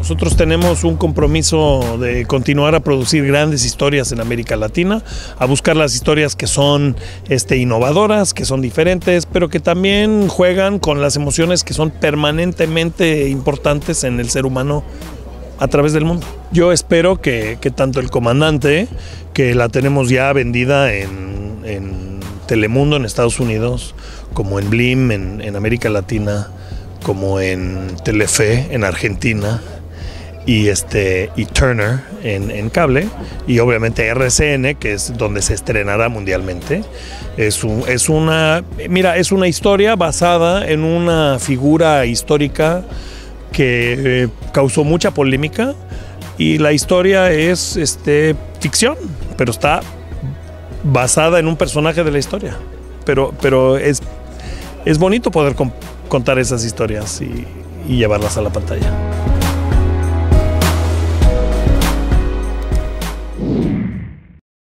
Nosotros tenemos un compromiso de continuar a producir grandes historias en América Latina, a buscar las historias que son innovadoras, que son diferentes, pero que también juegan con las emociones que son permanentemente importantes en el ser humano a través del mundo. Yo espero que tanto El Comandante, que la tenemos ya vendida en Telemundo en Estados Unidos, como en Blim en América Latina, como en Telefe en Argentina, y Turner en cable, y obviamente RCN, que es donde se estrenará mundialmente. Es una historia basada en una figura histórica que causó mucha polémica, y la historia es ficción, pero está basada en un personaje de la historia. Pero es bonito poder contar esas historias y llevarlas a la pantalla.